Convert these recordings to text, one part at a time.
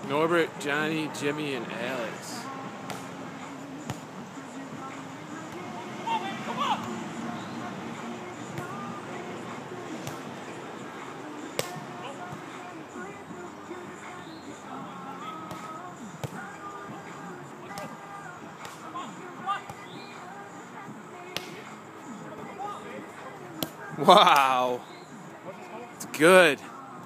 Norbert, Johnny, Jimmy, and Alex. Wow, it's good.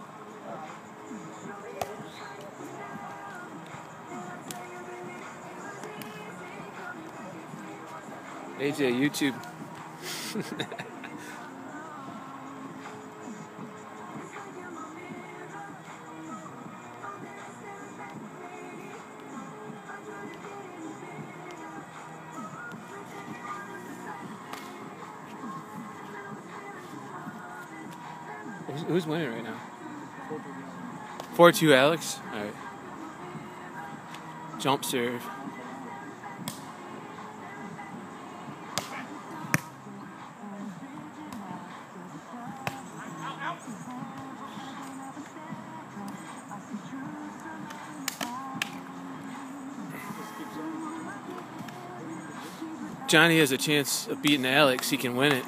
AJ, YouTube. Who's winning right now? 4-2 Alex? Alright. Jump serve. Johnny has a chance of beating Alex. He can win it.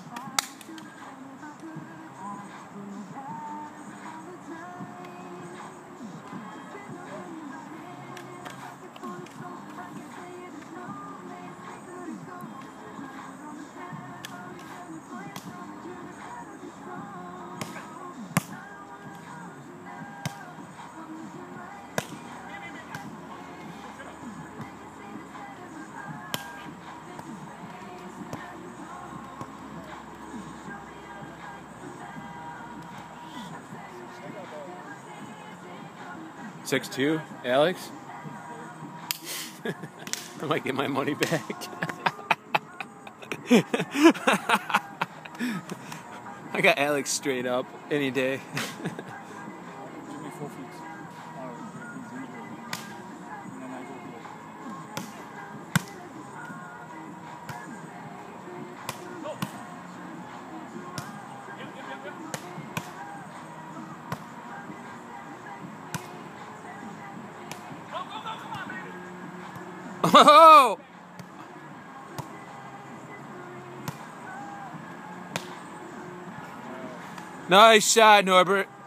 Six two, Alex. I might get my money back. I got Alex straight up any day. Oh! Nice shot, Norbert.